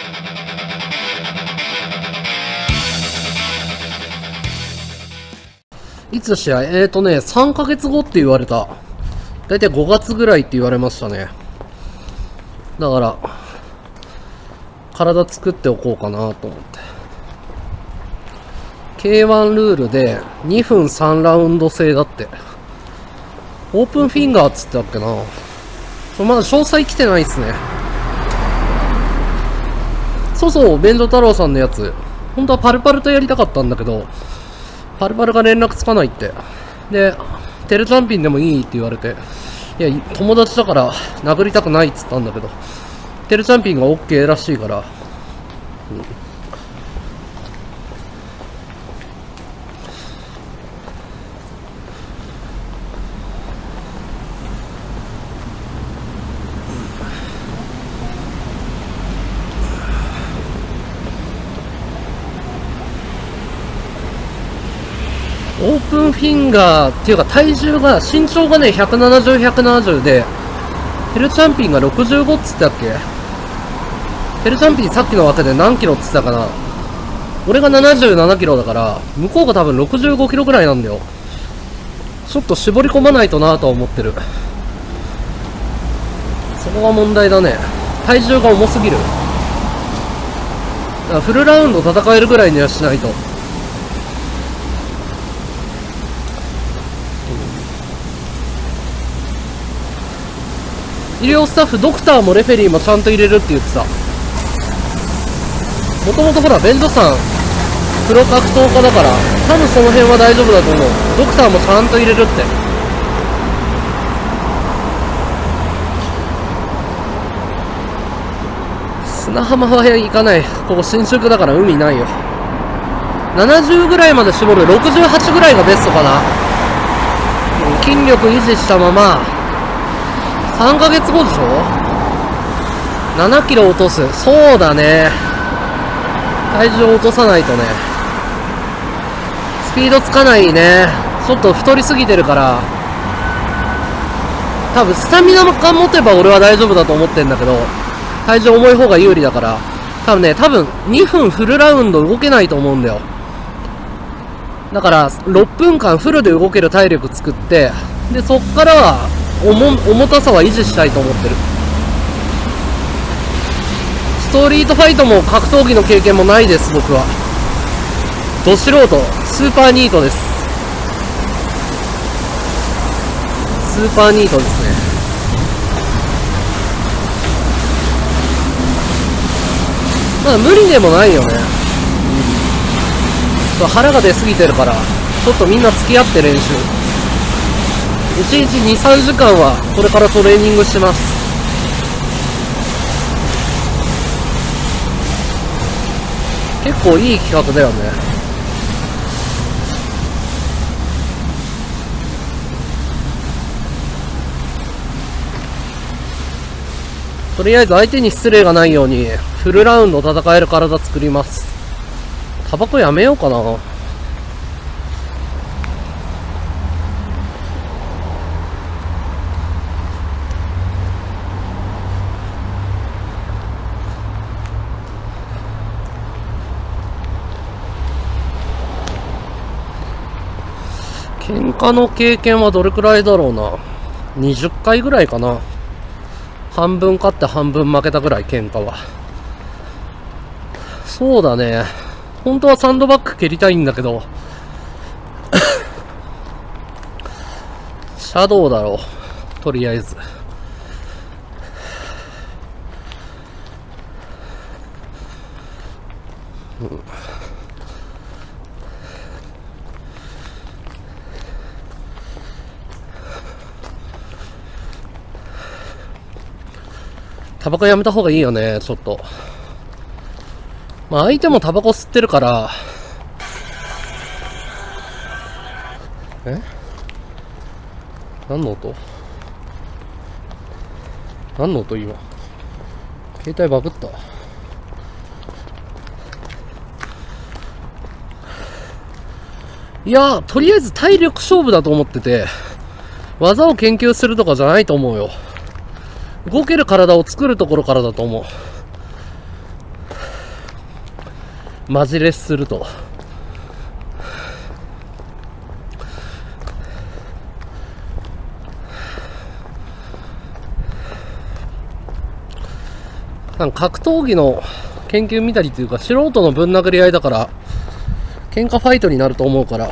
いつ試合3ヶ月後って言われた。だいたい5月ぐらいって言われましたね。だから、体作っておこうかなと思って。K1 ルールで2分3ラウンド制だって。オープンフィンガーっつってたっけな。まだ詳細来てないっすね。そうそう、便所太郎さんのやつ。本当はパルパルとやりたかったんだけど、パルパルが連絡つかないって。で、テレチャンピンでもいいって言われて、いや、友達だから殴りたくないっつったんだけど、テレチャンピンが OK らしいから、オープンフィンガーっていうか体重が、身長がね、170、170で、テルチャンピンが65っつったっけ？テルチャンピンさっきの枠で何キロっつったかな？俺が77キロだから、向こうが多分65キロぐらいなんだよ。ちょっと絞り込まないとなぁとは思ってる。そこが問題だね。体重が重すぎる。だからフルラウンド戦えるぐらいにはしないと。医療スタッフ、ドクターもレフェリーもちゃんと入れるって言ってた。もともとほら、ベンドさん、プロ格闘家だから、多分その辺は大丈夫だと思う。ドクターもちゃんと入れるって。砂浜は行かない。ここ新宿だから海ないよ。70ぐらいまで絞る。68ぐらいがベストかな。筋力維持したまま、3ヶ月後でしょ ?7 キロ落とす。そうだね。体重を落とさないとね。スピードつかないね。ちょっと太りすぎてるから。多分スタミナが持てば俺は大丈夫だと思ってんだけど、体重重い方が有利だから、多分2分フルラウンド動けないと思うんだよ。だから6分間フルで動ける体力作って、で、そっからは、重たさは維持したいと思ってる。ストリートファイトも格闘技の経験もないです、僕は。ど素人、スーパーニートです。スーパーニートですね。まあ無理でもないよね。腹が出すぎてるから、ちょっとみんな付き合って練習。1日2、3時間はこれからトレーニングします。結構いい企画だよね。とりあえず相手に失礼がないようにフルラウンド戦える体作ります。タバコやめようかな。喧嘩の経験はどれくらいだろうな。20回ぐらいかな。半分勝って半分負けたぐらい、喧嘩は。そうだね。本当はサンドバッグ蹴りたいんだけど。シャドウだろう。とりあえず。タバコやめた方がいいよね、ちょっと。まあ相手もタバコ吸ってるから。何の音？何の音今？携帯バグった。いや、とりあえず体力勝負だと思ってて、技を研究するとかじゃないと思うよ。動ける体を作るところからだと思う。 マジレスすると。なんか格闘技の研究見たりっていうか、素人のぶん殴り合いだから、喧嘩ファイトになると思うから、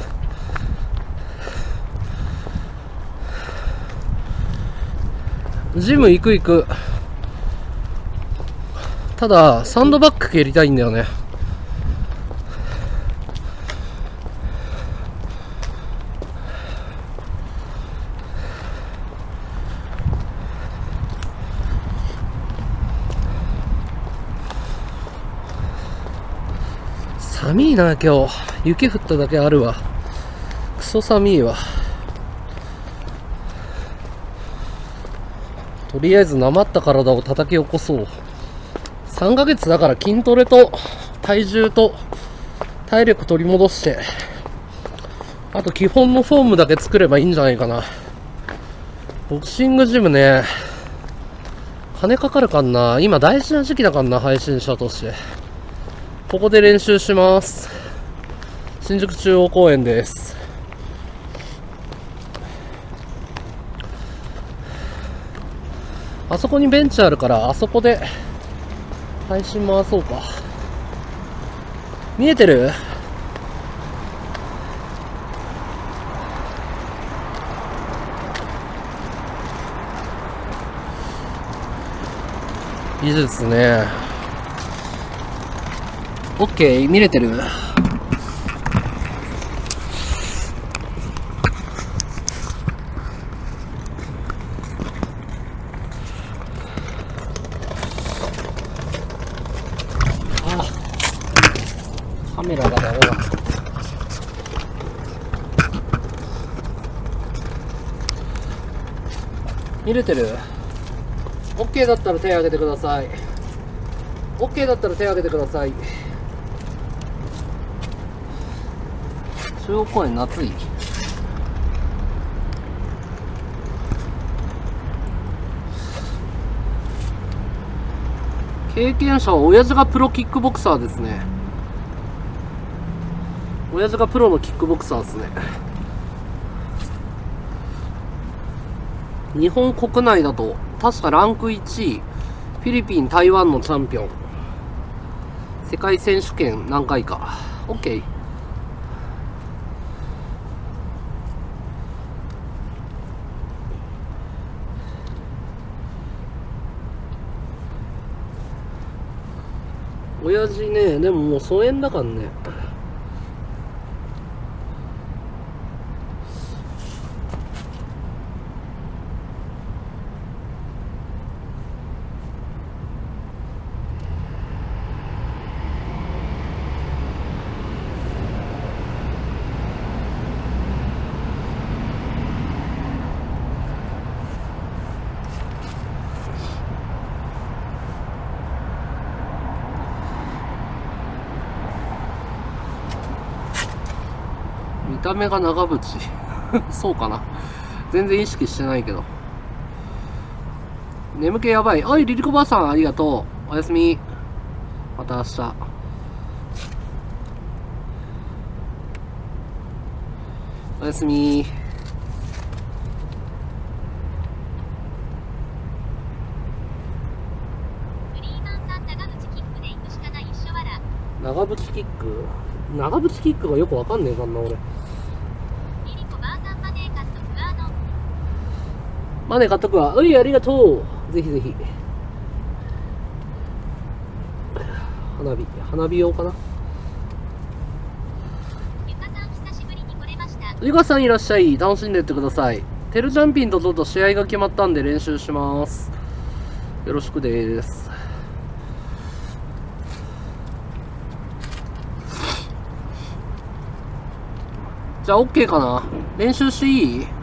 ジム行く。ただ、サンドバッグ蹴りたいんだよね。寒いな、今日。雪降っただけあるわ。クソ寒いわ。とりあえずなまった体を叩き起こそう。3ヶ月だから筋トレと体重と体力取り戻して、あと基本のフォームだけ作ればいいんじゃないかな。ボクシングジムね、金かかるかんな。今大事な時期だかんな、配信者として。ここで練習します。新宿中央公園です。あそこにベンチあるから、あそこで配信回そうか。見えてる？技術ね。オッケー、見れてる？カメラがダメだ。見れてる？ OK だったら手を挙げてください。 OK だったら手を挙げてください。中央公園夏い。経験者は親父がプロキックボクサーですね。親父がプロのキックボクサーですね。日本国内だと確かランク1位、フィリピン、台湾のチャンピオン、世界選手権何回か。 OK。親父ね、でももう疎遠だからね。見た目が長渕そうかな、全然意識してないけど。眠気やばい。おいリリコばあさん、ありがとう。おやすみ。また明日。おやすみ。長渕キック、長渕キックがよくわかんねえかんな俺。マネ買っとくわ。うい、ありがとう。ぜひぜひ。花火用かな。ゆかさんいらっしゃい。楽しんでってください。テルジャンピンとちょっと試合が決まったんで練習します。よろしくです。じゃあ OK かな。練習していい？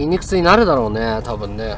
筋肉痛になるだろうね、多分ね。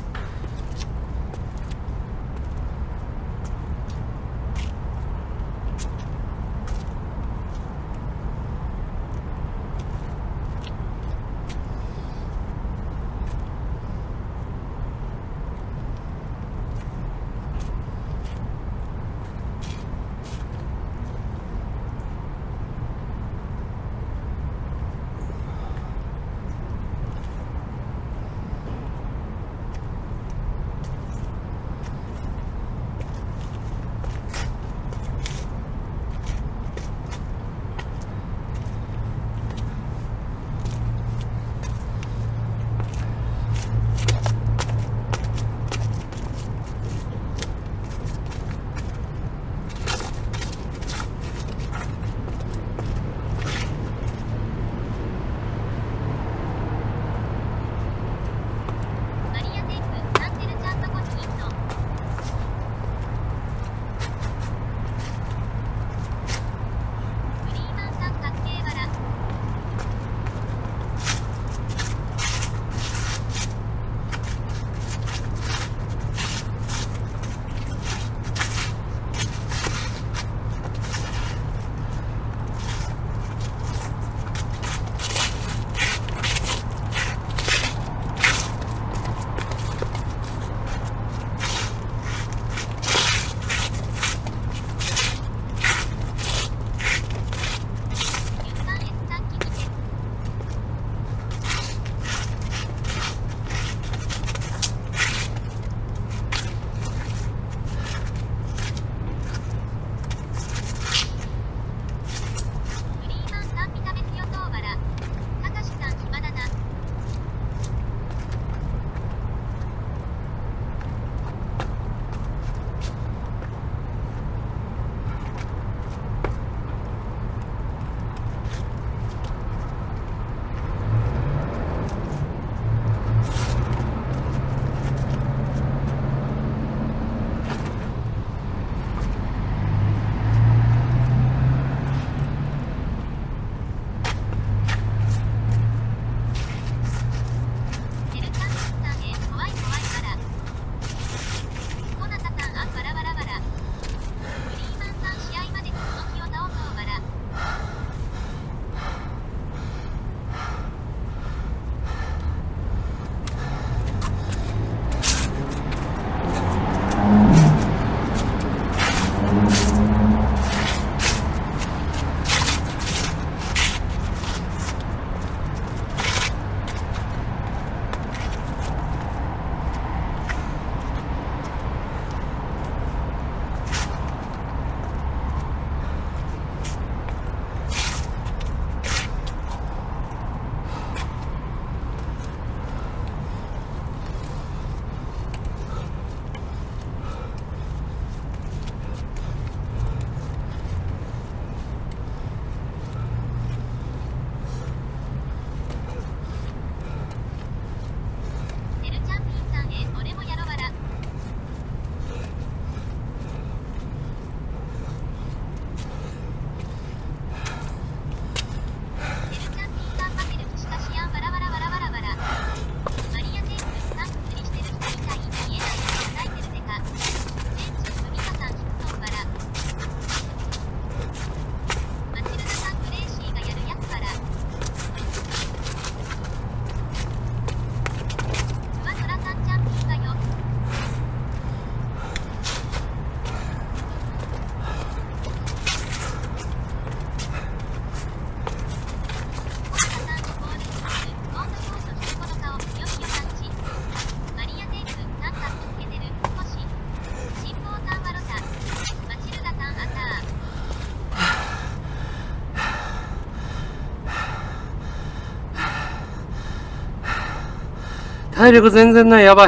体力全然ない、やばい。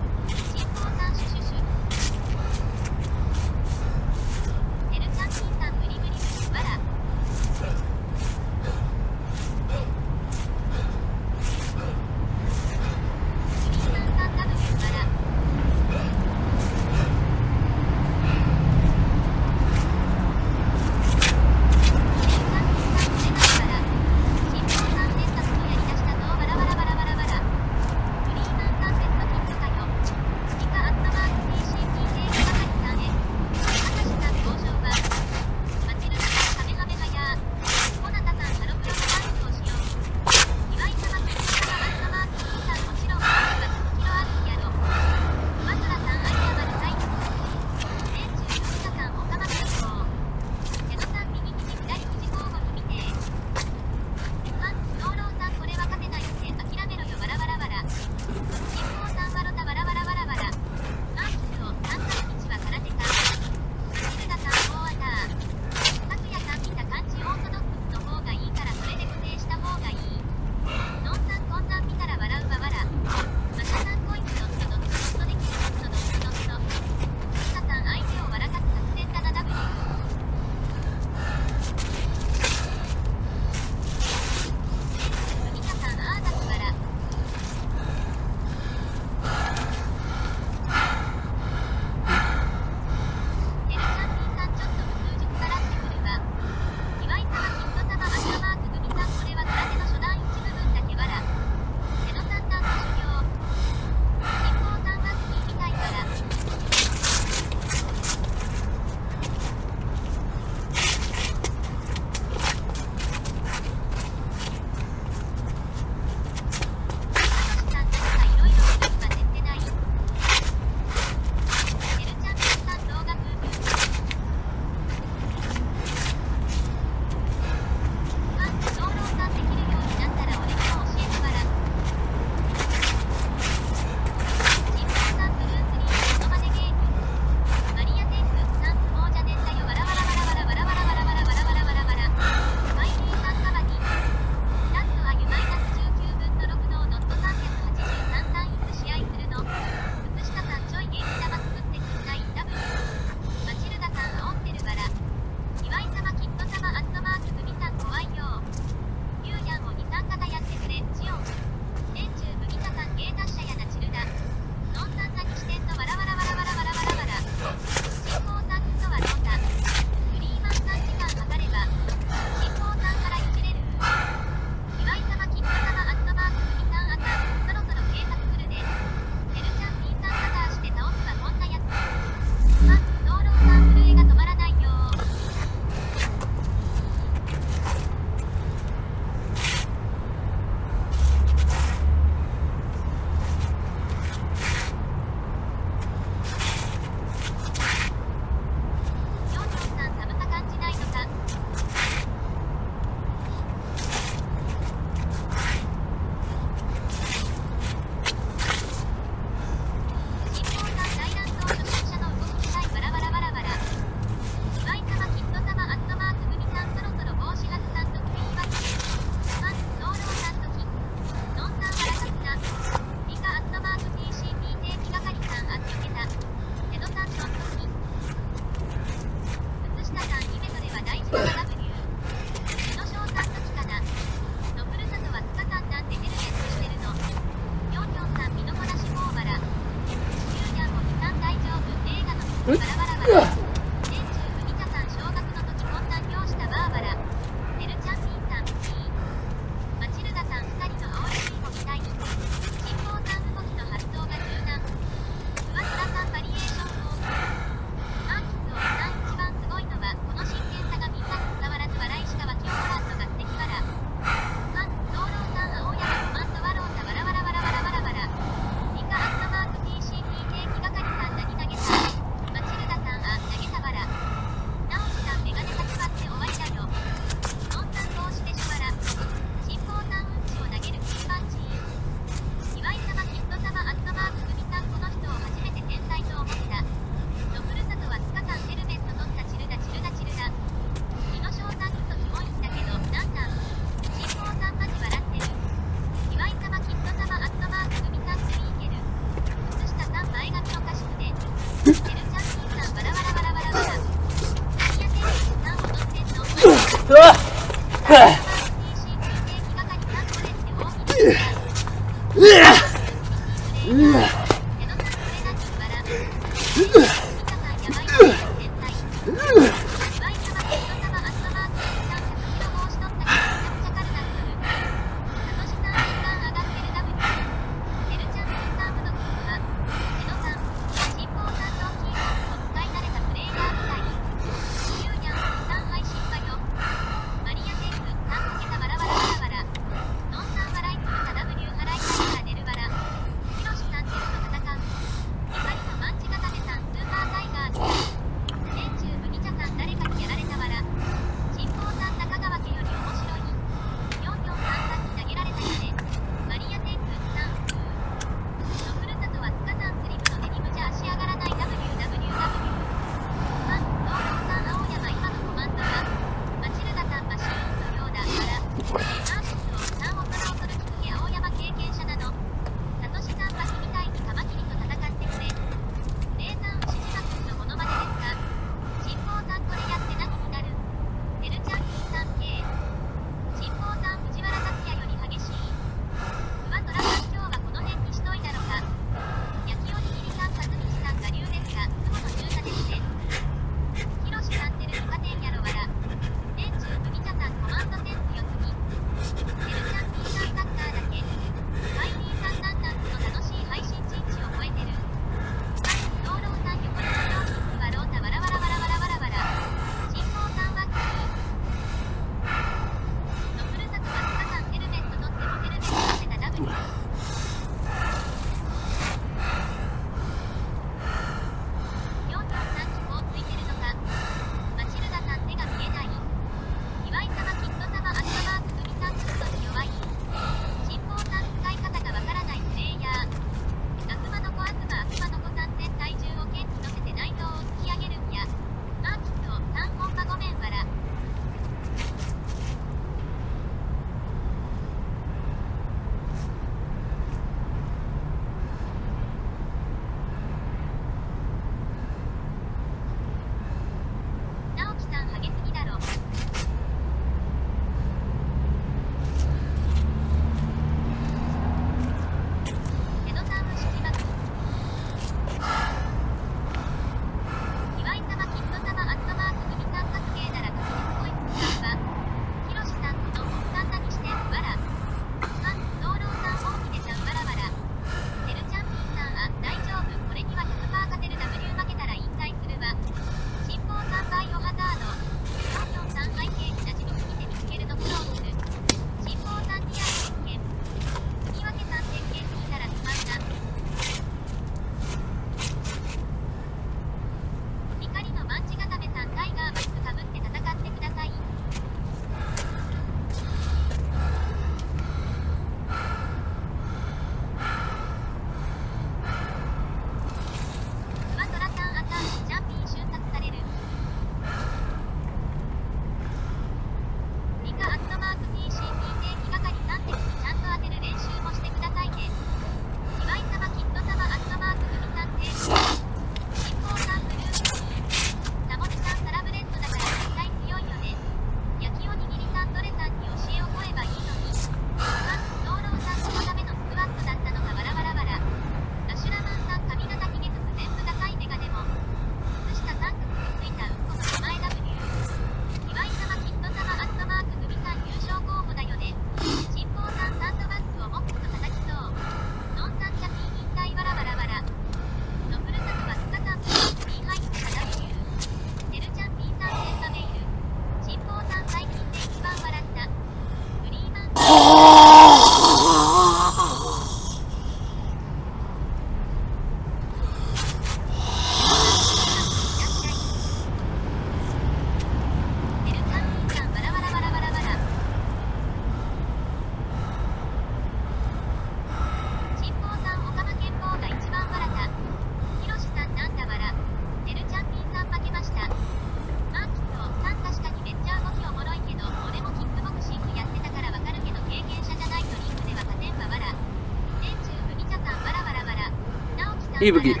いい武器。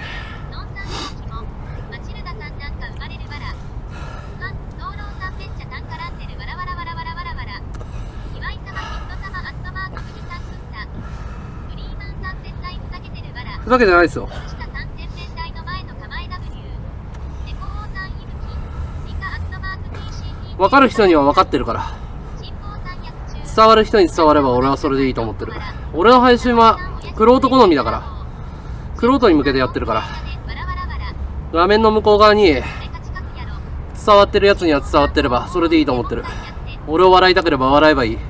ふざけてないですよ。分かる人には分かってるから。伝わる人に伝われば俺はそれでいいと思ってる。俺の配信は玄人好みだから。玄人に向けてやってるから。画面の向こう側に伝わってるやつには伝わってればそれでいいと思ってる。俺を笑いたければ笑えばいい。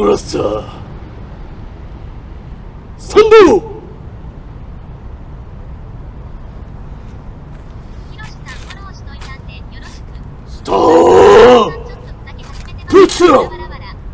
コラッサーサンドスタープチャー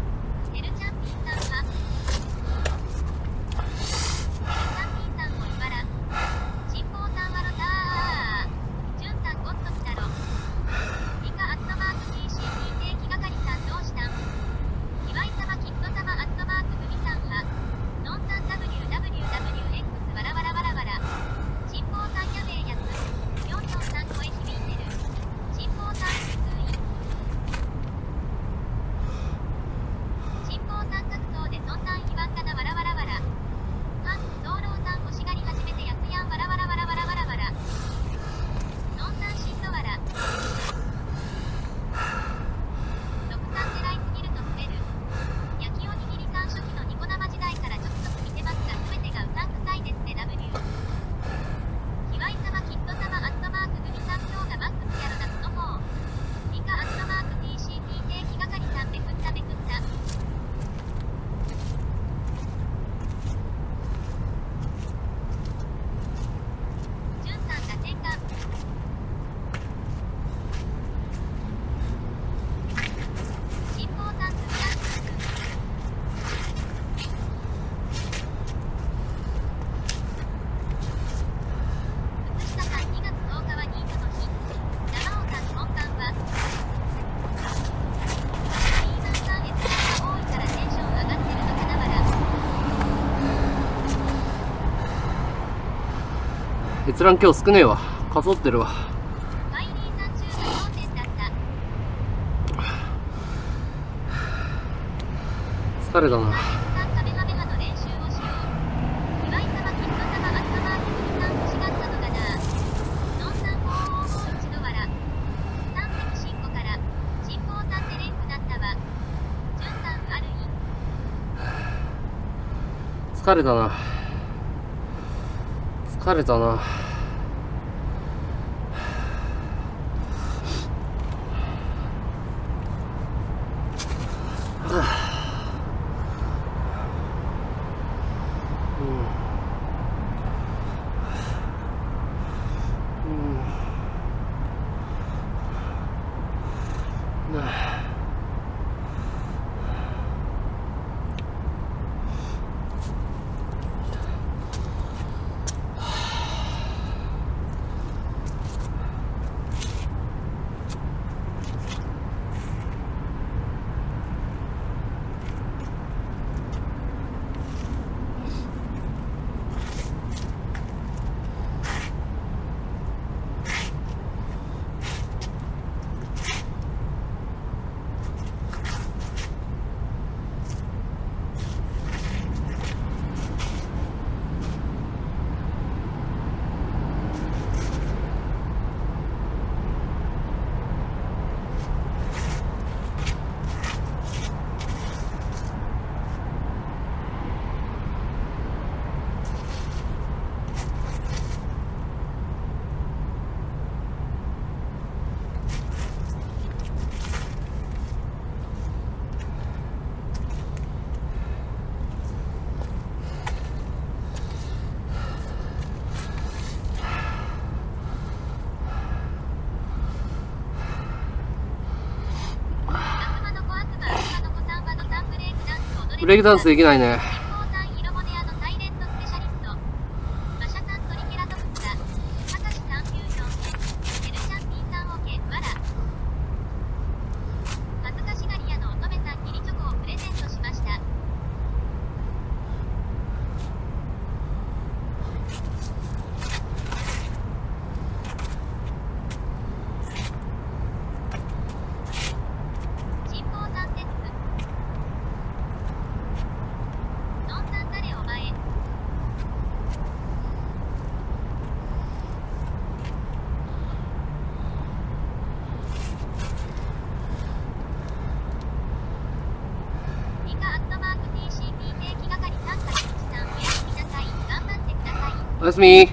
閲覧今日少ねえわ。かそってるわ。疲れたな。疲れたな。疲れたな。ブレイクダンスできないね。おやすみ。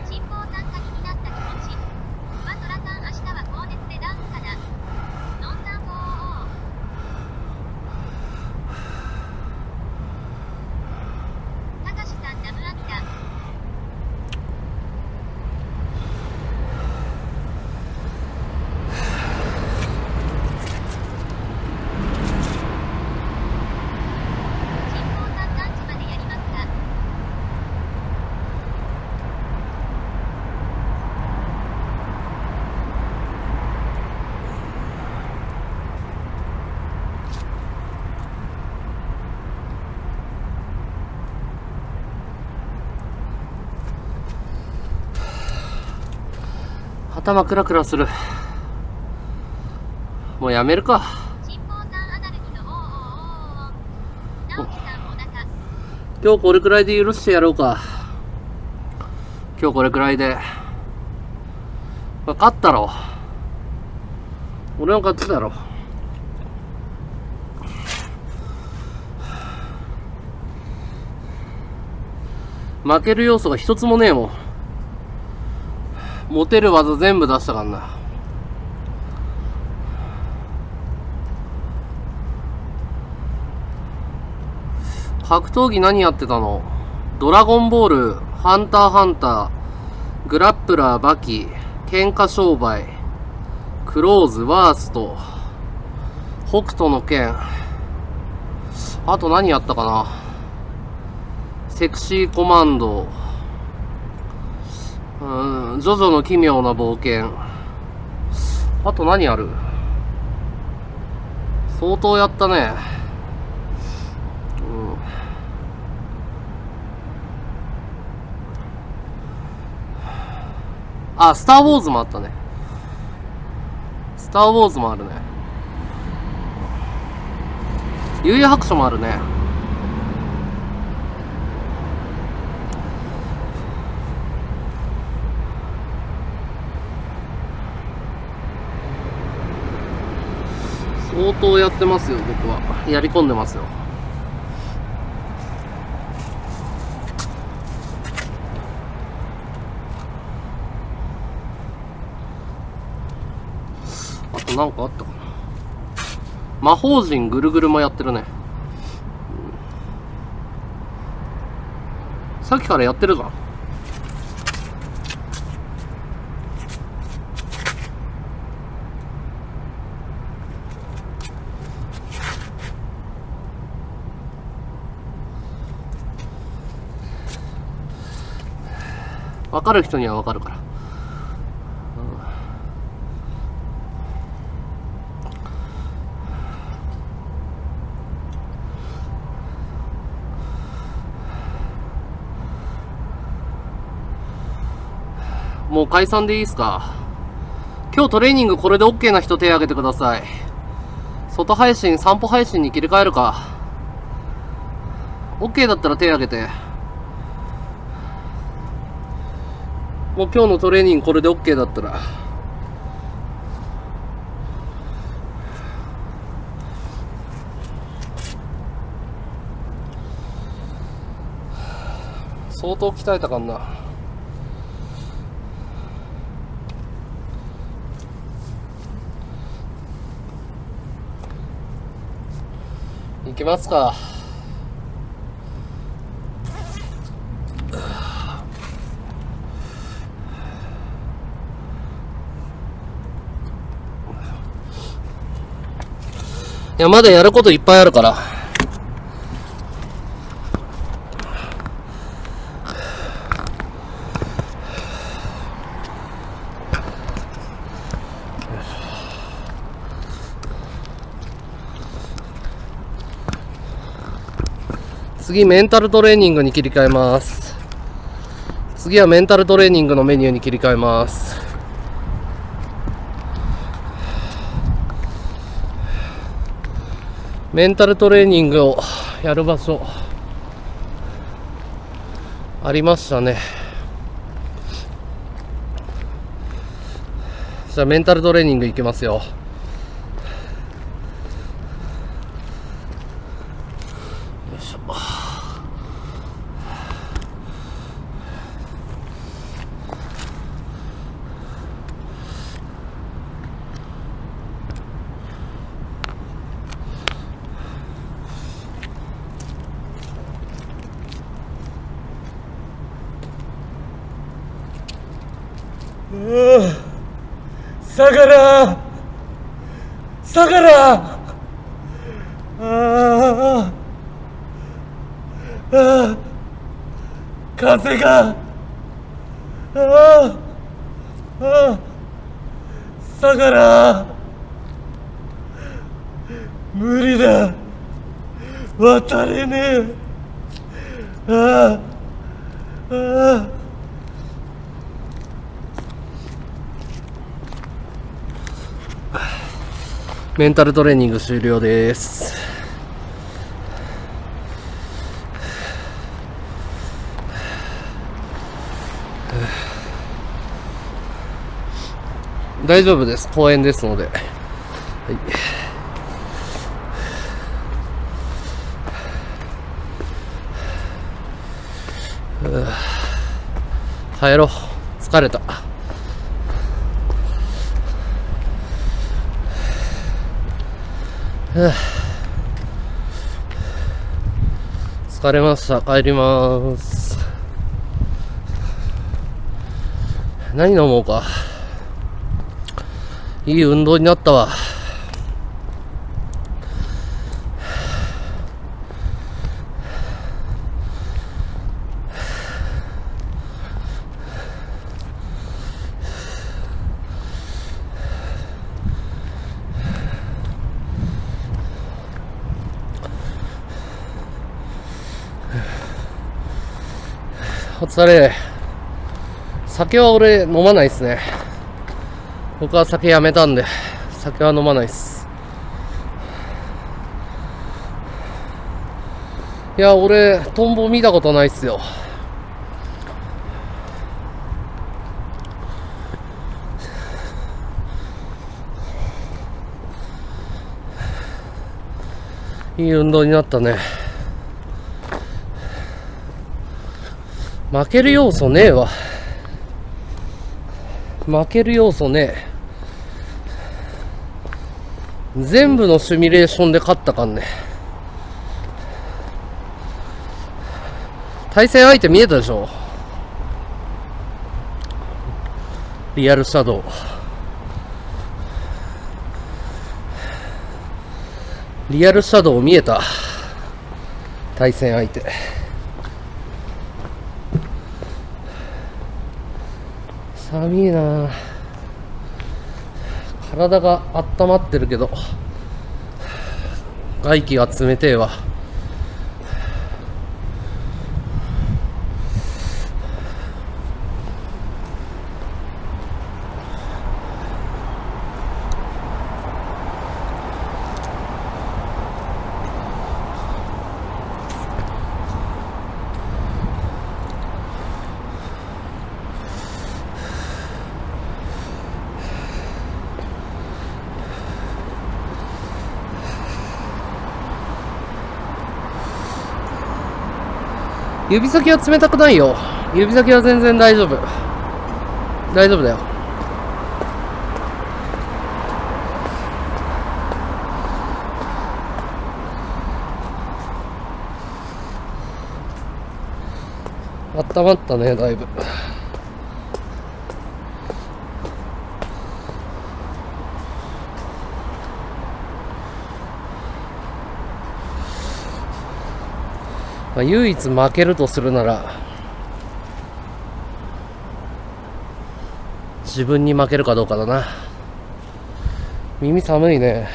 頭クラクラする。もうやめるか。今日これくらいで許してやろうか。今日これくらいで。勝ったろ。俺の勝ちだろ。負ける要素が一つもねえもん。持てる技全部出したからな。格闘技何やってたの？ドラゴンボール、ハンターハンター、グラップラー、バキ、喧嘩商売、クローズ、ワースト、北斗の拳。あと何やったかな？セクシーコマンド、ジョジョの奇妙な冒険。あと何ある？相当やったね。あ、スター・ウォーズもあったね。スター・ウォーズもあるね。幽遊白書もあるね。相当やってますよ、僕は。やり込んでますよ。あとなんかあったかな。魔法陣ぐるぐるもやってるね。さっきからやってるじゃん。分かる人には分かるから。もう解散でいいですか？今日トレーニングこれで OK な人手挙げてください。外配信、散歩配信に切り替えるか。OK だったら手挙げて。もう今日のトレーニングこれで OK だったら。相当鍛えたかんな。いきますか。いや、まだやることいっぱいあるから。次、メンタルトレーニングに切り替えます。次はメンタルトレーニングのメニューに切り替えます。メンタルトレーニングをやる場所ありましたね。じゃあメンタルトレーニングいきますよ。よいしょ。下がら下がら風が下がら無理だ渡れねえメンタルトレーニング終了です。大丈夫です。公園ですので。はい。帰ろう。疲れた。疲れました。帰ります。何飲もうか。いい運動になったわ。お疲れ。酒は俺飲まないっすね。僕は酒やめたんで、酒は飲まないっす。いや、俺、トンボ見たことないっすよ。いい運動になったね。負ける要素ねえわ。負ける要素ねえ。全部のシミュレーションで勝ったかんね。対戦相手見えたでしょ。リアルシャドウ。リアルシャドウ見えた。対戦相手。寒いな。体が温まってるけど外気が冷てえわ。指先は冷たくないよ。指先は全然大丈夫。大丈夫だよ。温まったね、だいぶ。まあ、唯一負けるとするなら自分に負けるかどうかだな。耳寒いね。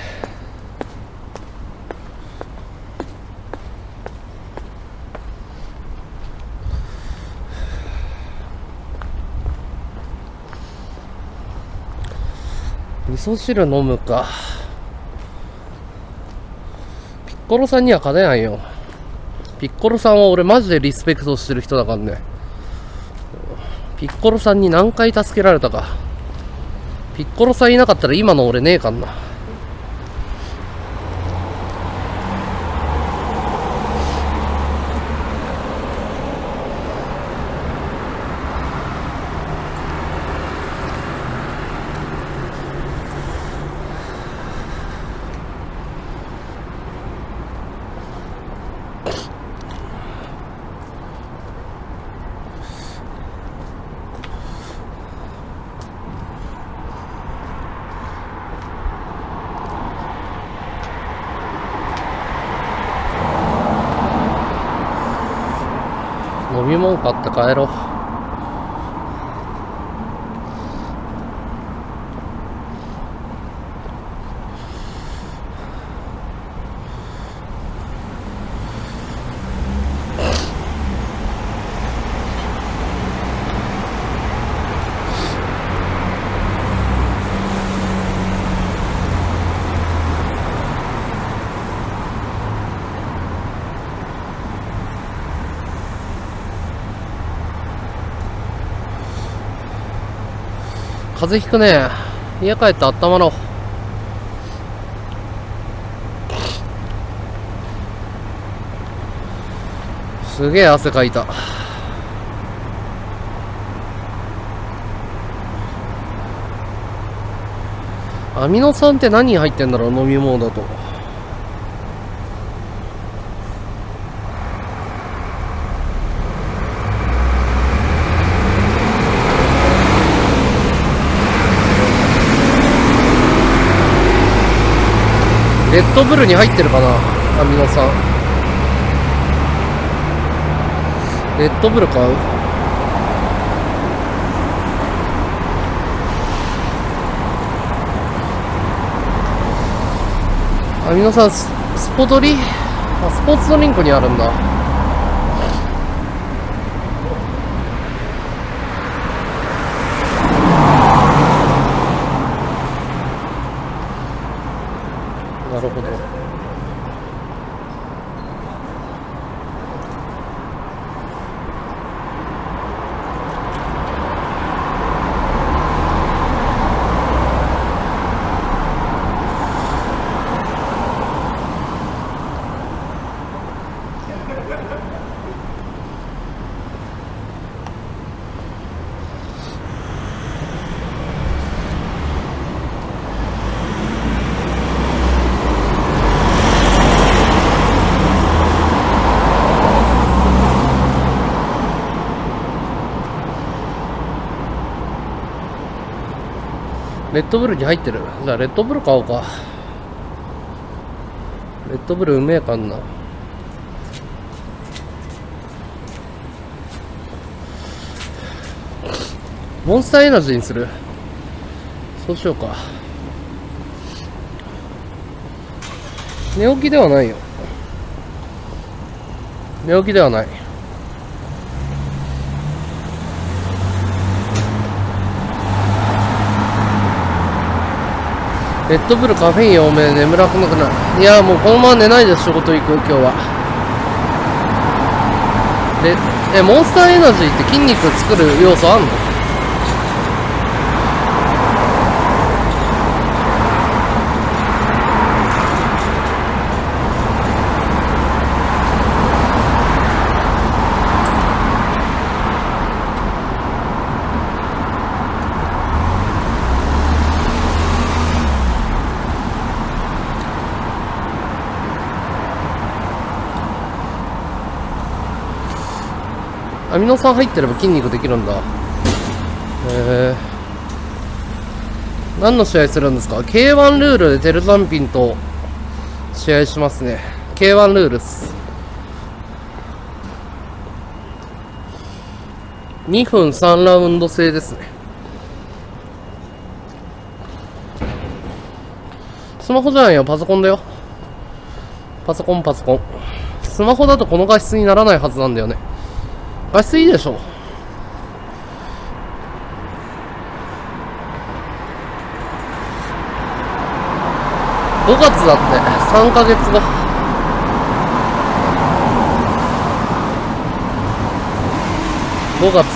味噌汁飲むか。ピッコロさんには勝てないよ。ピッコロさんは俺マジでリスペクトしてる人だからね。ピッコロさんに何回助けられたか。ピッコロさんいなかったら今の俺ねえかんな。飲み物買って帰ろう。 風邪ひくね。家帰って温まろう。すげえ汗かいた。アミノ酸って何入ってんだろう、飲み物だと。レッドブルに入ってるかな、アミノ酸。レッドブル買う？アミノ酸スポドリ？あ、スポーツドリンクにあるんだ。なるほど。レッドブルに入ってる。じゃあレッドブル買おうか。レッドブルうめえかんな。モンスターエナジーにする。そうしようか。寝起きではないよ。寝起きではない。レッドブルカフェイン多め、眠らなくない。いや、もうこのまま寝ないで仕事行く、今日は。モンスターエナジーって筋肉作る要素あんの？アミノ酸入ってれば筋肉できるんだ。何の試合するんですか？ K1 ルールでテルザンピンと試合しますね。K1 ルールっす。2分3ラウンド制ですね。スマホじゃないよ、パソコンだよ。パソコン。スマホだとこの画質にならないはずなんだよね。画質いいでしょ。5月だって3ヶ月後。5月。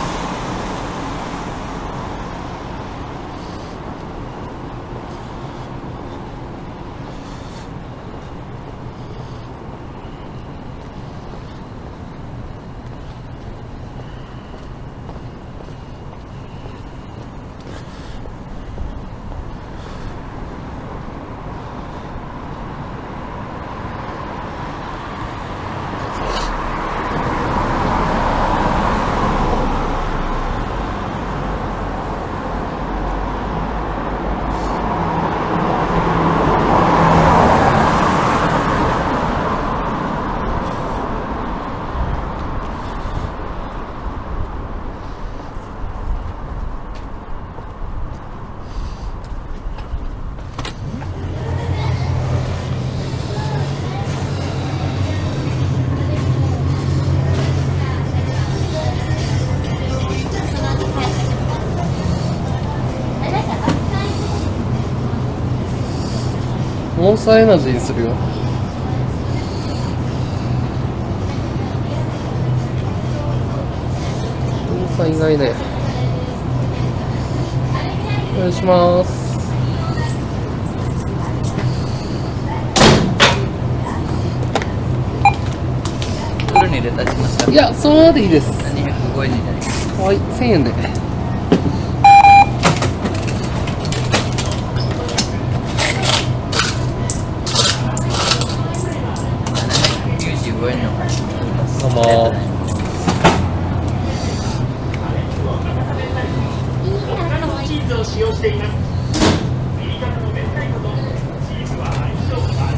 モンスターエナジーにするよ。モンスターいないね。 お願いします。 フルにレタしますか？ いや、そのままでいいです。 205円になります。 はい、1000円で。 795円のお貸しになります。 どうも。 チーズを使用しています。右肩の明太子とチーズは相性抜群。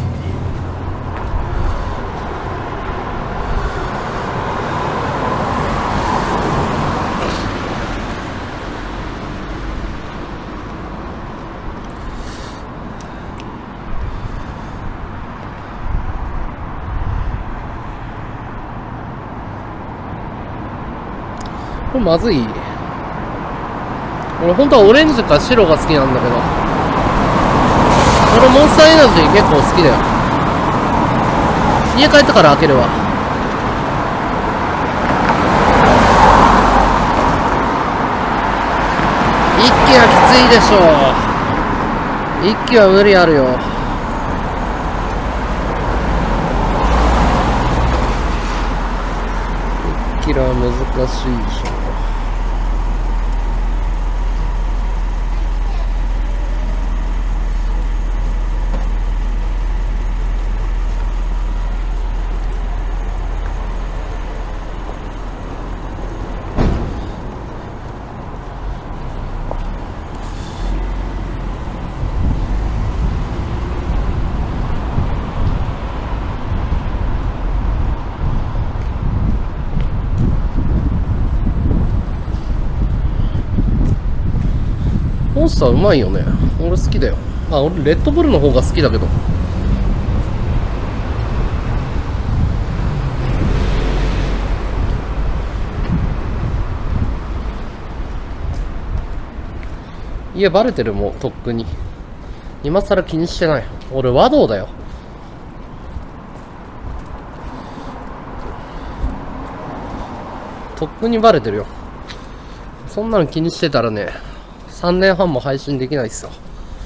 これまずい。俺本当はオレンジか白が好きなんだけど、俺モンスターエナジー結構好きだよ。家帰ってから開けるわ。一気はきついでしょう。一気は無理あるよ。一気は難しいでしょ。モンスターうまいよね。俺好きだよ。あ、俺レッドブルの方が好きだけど。家バレてるもん、とっくに。今更気にしてない。俺和道だよ。とっくにバレてるよ。そんなの気にしてたらね、3年半も配信できないっすよ。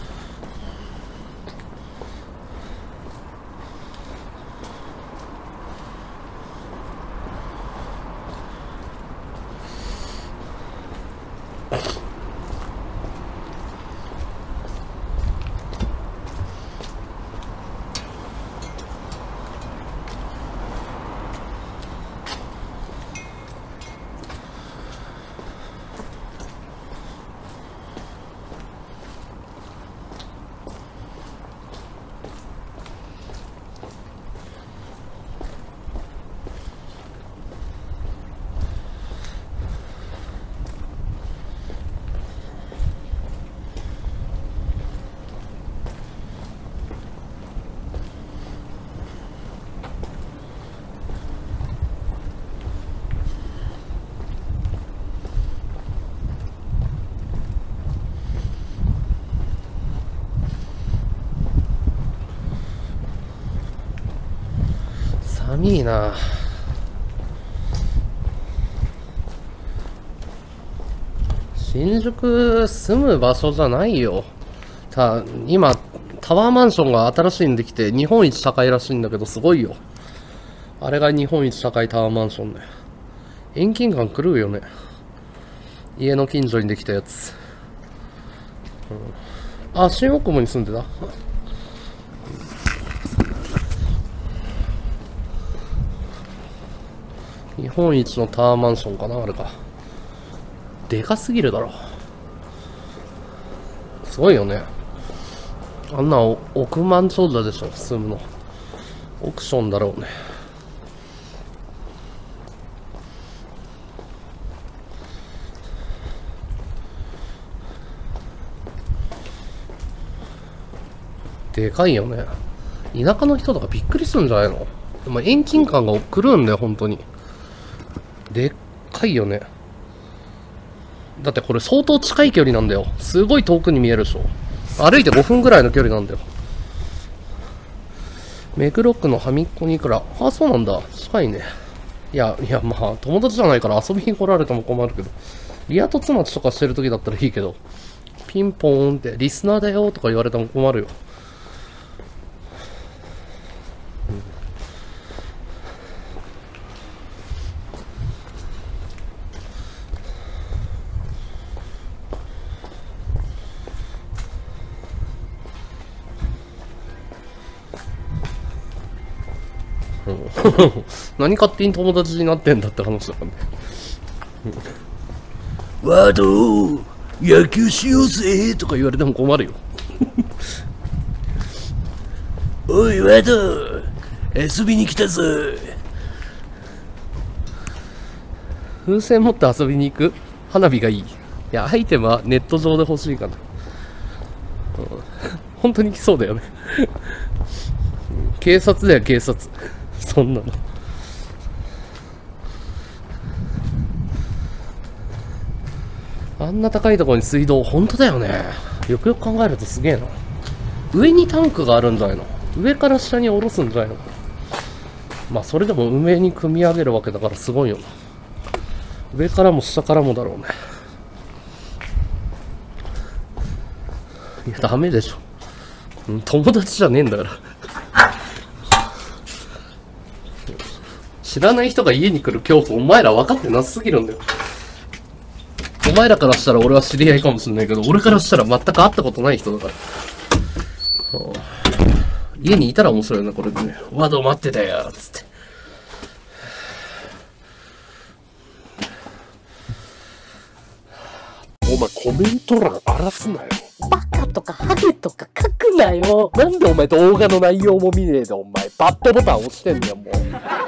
寒いな。新宿住む場所じゃないよ。今タワーマンションが新しいんできて日本一高いらしいんだけど、すごいよ。あれが日本一高いタワーマンションね。遠近感狂うよね。家の近所にできたやつ。あ、新大久保に住んでた。日本一のタワーマンションかな、あれか。でかすぎるだろ。すごいよね。あんな億万長者でしょ、住むの。オークションだろうね。でかいよね。田舎の人とかびっくりするんじゃないの？でも遠近感が狂うんだよ、本当に。でっかいよね。だってこれ相当近い距離なんだよ。すごい遠くに見えるでしょ。歩いて5分ぐらいの距離なんだよ。目黒区の端っこに行くら。あ、そうなんだ。近いね。いや、まあ、友達じゃないから遊びに来られても困るけど。リア突待ちとかしてる時だったらいいけど。 ピンポーンってリスナーだよとか言われたら困るよ。何勝手に友達になってんだって話だからね。ワード野球しようぜとか言われても困るよ。おいワード遊びに来たぞ。風船持って遊びに行く？花火がいい。いや、アイテムはネット上で欲しいかな。本当に来そうだよね。警察だよ、警察。そんなの。あんな高いところに水道、本当だよね。よくよく考えるとすげえな。上にタンクがあるんじゃないの？上から下に下ろすんじゃないの？まあそれでも上に組み上げるわけだからすごいよな。上からも下からもだろうね。いやダメでしょ。友達じゃねえんだから。知らない人が家に来る恐怖、お前ら分かってなさすぎるんだよ。お前らからしたら俺は知り合いかもしれないけど、俺からしたら全く会ったことない人だから。家にいたら面白いな、これでね。ワード待ってたよ、つって。お前コメント欄荒らすなよ。バカとかハゲとか書くなよ。なんでお前動画の内容も見ねえでお前バッドボタン押してんだよ、もう。